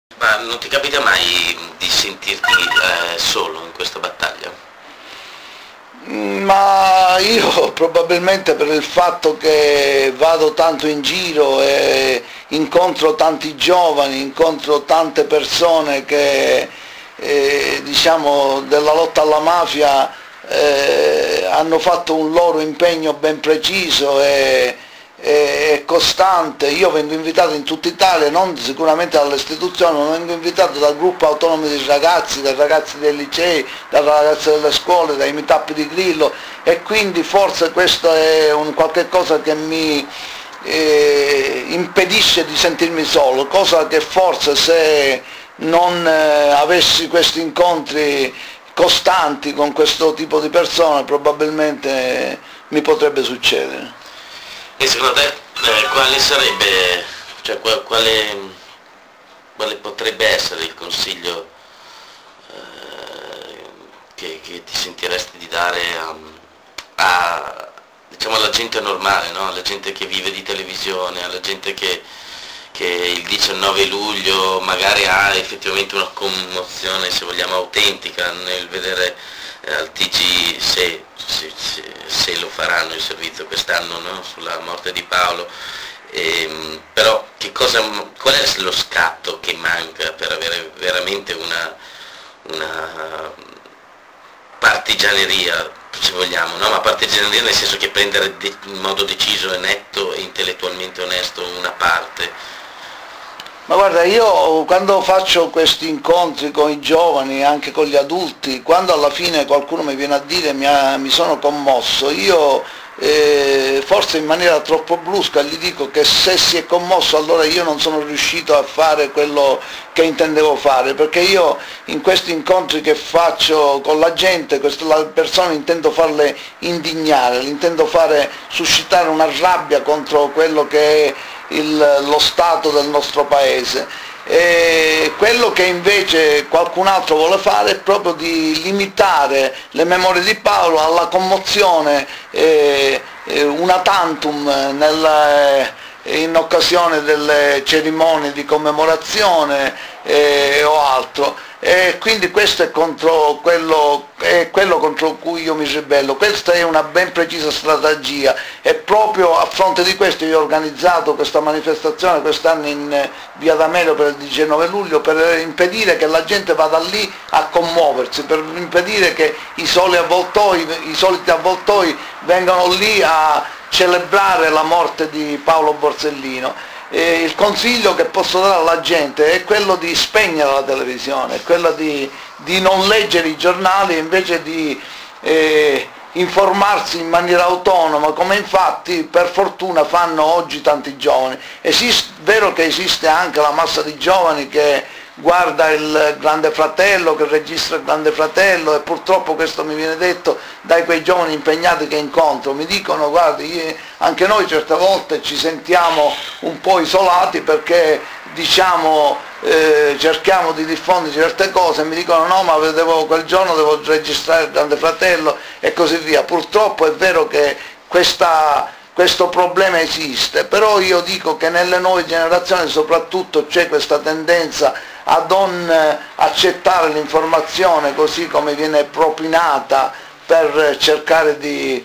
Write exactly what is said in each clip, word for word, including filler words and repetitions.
Ma non ti capita mai di sentirti eh, solo in questa battaglia? Ma io probabilmente per il fatto che vado tanto in giro e incontro tanti giovani, incontro tante persone che eh, diciamo della lotta alla mafia eh, hanno fatto un loro impegno ben preciso e, e costante. Io vengo invitato in tutta Italia, non sicuramente dall'istituzione, ma vengo invitato dal gruppo autonomo di ragazzi, dai ragazzi dei licei, dai ragazzi delle scuole, dai meetup di Grillo, e quindi forse questo è un qualche cosa che mi eh, impedisce di sentirmi solo, cosa che forse se non eh, avessi questi incontri costanti con questo tipo di persone probabilmente eh, mi potrebbe succedere. E secondo te eh, quale sarebbe, cioè qual- quale, quale potrebbe essere il consiglio eh, che, che ti sentiresti di dare a, a, diciamo, alla gente normale, no? Alla gente che vive di televisione, alla gente che, che il diciannove luglio magari ha effettivamente una commozione, se vogliamo, autentica nel vedere eh, al T G se, se, se, se lo faranno il servizio quest'anno, no? Sulla morte di Paolo. E, però che cosa, qual è lo scatto che manca per avere veramente una, una partigianeria, se vogliamo, no? Ma partigianeria nel senso che prendere de- in modo deciso e netto e intellettualmente onesto una parte. Ma guarda, io quando faccio questi incontri con i giovani, anche con gli adulti, quando alla fine qualcuno mi viene a dire mi, ha, mi sono commosso, io eh, forse in maniera troppo brusca gli dico che se si è commosso allora io non sono riuscito a fare quello che intendevo fare, perché io in questi incontri che faccio con la gente, queste persone intendo farle indignare, intendo fare suscitare una rabbia contro quello che è Il, lo stato del nostro paese. E quello che invece qualcun altro vuole fare è proprio di limitare le memorie di Paolo alla commozione eh, eh, una tantum nel, in occasione delle cerimonie di commemorazione eh, o altro. E quindi questo è, contro quello, è quello contro cui io mi ribello. Questa è una ben precisa strategia e proprio a fronte di questo io ho organizzato questa manifestazione quest'anno in via D'Amelio per il diciannove luglio, per impedire che la gente vada lì a commuoversi, per impedire che i soli avvoltoi, i soliti avvoltoi vengano lì a celebrare la morte di Paolo Borsellino. E il consiglio che posso dare alla gente è quello di spegnere la televisione, è quello di, di non leggere i giornali invece di eh, informarsi in maniera autonoma, come infatti per fortuna fanno oggi tanti giovani. È vero che esiste anche la massa di giovani che guarda il Grande Fratello, che registra il Grande Fratello, e purtroppo questo mi viene detto da quei giovani impegnati che incontro, mi dicono guardi, anche noi certe volte ci sentiamo un po' isolati perché diciamo eh, cerchiamo di diffondere certe cose e mi dicono no ma devo, quel giorno devo registrare il Grande Fratello e così via. Purtroppo è vero che questa questo problema esiste, però io dico che nelle nuove generazioni soprattutto c'è questa tendenza a non accettare l'informazione così come viene propinata per cercare di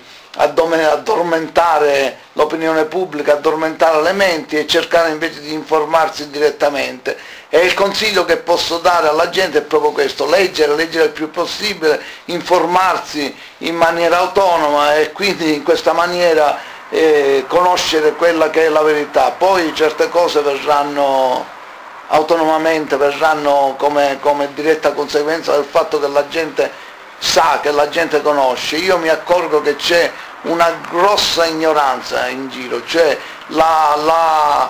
addormentare l'opinione pubblica, addormentare le menti e cercare invece di informarsi direttamente. E il consiglio che posso dare alla gente è proprio questo: leggere, leggere il più possibile, informarsi in maniera autonoma e quindi in questa maniera eh, conoscere quella che è la verità. Poi certe cose verranno autonomamente, verranno come, come diretta conseguenza del fatto che la gente sa, che la gente conosce. Io mi accorgo che c'è una grossa ignoranza in giro, cioè la, la,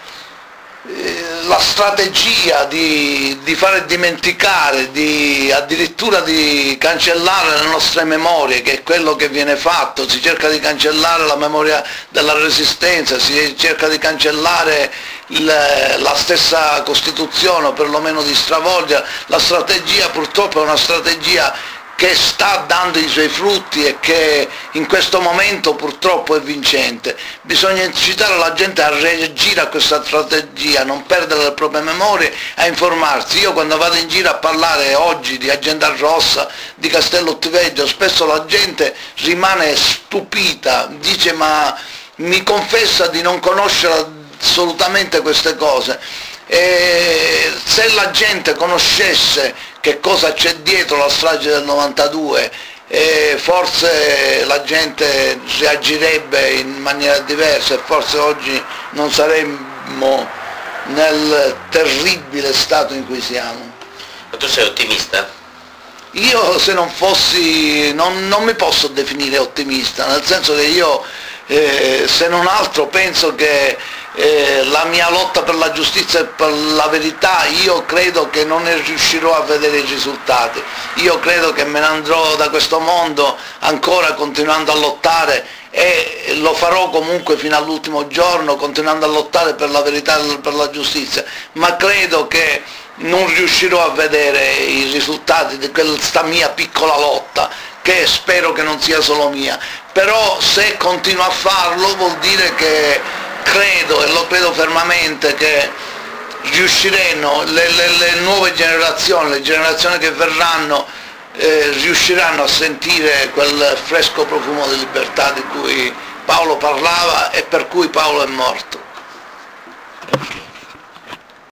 eh, la strategia di, di fare dimenticare, di, addirittura di cancellare le nostre memorie, che è quello che viene fatto. Si cerca di cancellare la memoria della Resistenza, si cerca di cancellare il, la stessa Costituzione o perlomeno di stravolgere. La strategia purtroppo è una strategia che sta dando i suoi frutti e che in questo momento purtroppo è vincente. Bisogna incitare la gente a reagire a questa strategia, non perdere le proprie memorie, a informarsi. Io quando vado in giro a parlare oggi di Agenda Rossa, di Castello Ottiveggio, spesso la gente rimane stupita, dice ma mi confessa di non conoscere assolutamente queste cose. E se la gente conoscesse che cosa c'è dietro la strage del novantadue, eh, forse la gente reagirebbe in maniera diversa e forse oggi non saremmo nel terribile stato in cui siamo. Ma tu sei ottimista? Io se non fossi, non, non mi posso definire ottimista, nel senso che io eh, se non altro penso che Eh, la mia lotta per la giustizia e per la verità, io credo che non ne riuscirò a vedere i risultati. Io credo che me ne andrò da questo mondo ancora continuando a lottare e lo farò comunque fino all'ultimo giorno, continuando a lottare per la verità e per la giustizia, ma credo che non riuscirò a vedere i risultati di questa mia piccola lotta, che spero che non sia solo mia. Però se continuo a farlo vuol dire che credo, e lo credo fermamente, che riusciranno, le, le, le nuove generazioni, le generazioni che verranno, eh, riusciranno a sentire quel fresco profumo di libertà di cui Paolo parlava e per cui Paolo è morto.